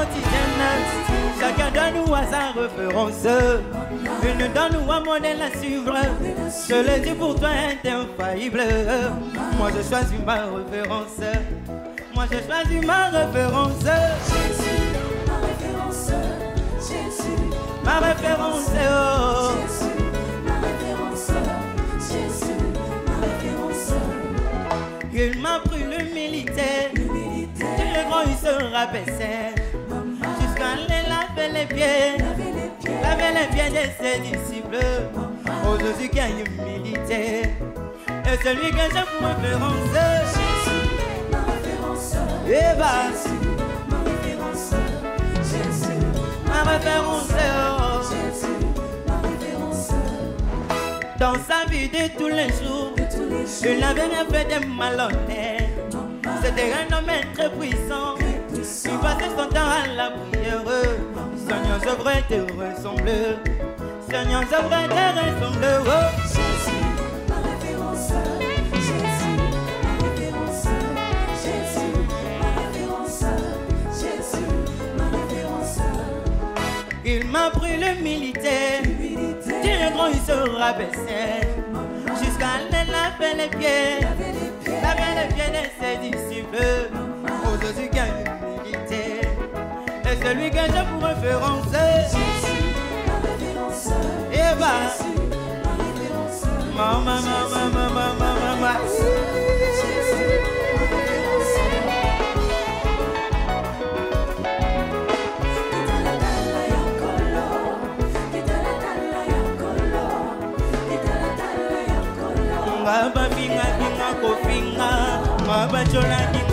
quotidienne. Chacun de nous a sa référence. Il nous donne un modèle à suivre. Je le dis pour toi, est infaillible. Moi je choisis ma référence. Moi je choisis ma référence. Jésus, ma référence. Jésus, ma référence. Oh. Jésus, ma référence. Jésus, ma référence. Il m'a pris l'humilité. Le grand il se rabaissait. Jusqu'à aller laver les pieds. Laver les pieds de ses disciples. Oh Jésus qui a humilité. Et celui que j'ai pour référence. Jésus, ma référence. Et bah, Jésus, ma référence. Jésus, ma référence. Oh. Jésus, ma référence. Dans sa vie de tous les jours, il n'avait rien fait de malhonnête. C'était un homme très puissant. Il passait son temps à la prière. Seigneur, je voudrais te ressembler. Seigneur, je voudrais te ressembler. Oh. Jésus, ma référence. Jésus, ma référence. Jésus, ma référence. Jésus, ma référence. Il m'a pris l'humilité. Dieu grand, il se rabaissait. Jusqu'à aller laver les pieds. Laver les pieds de ses disciples. Oh Jésus qui a l'humilité. Et celui que j'ai pour référence. Jésus, ma référence. Et bah, Jésus, ma référence. maman, maman, maman, maman. Jésus, ma référence. Baba binga binga kofinga, baba chola binga.